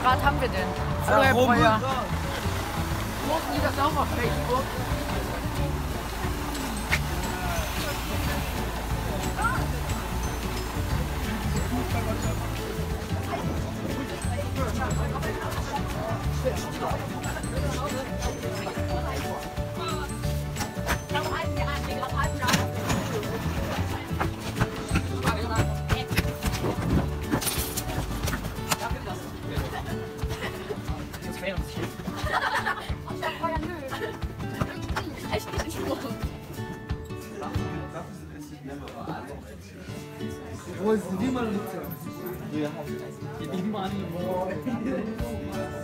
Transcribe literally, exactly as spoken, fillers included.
Grad haben wir denn? Hallo Herr Breuer. Posten Sie das auch auf Facebook? Wo ist die Mann? Ja, die Mann.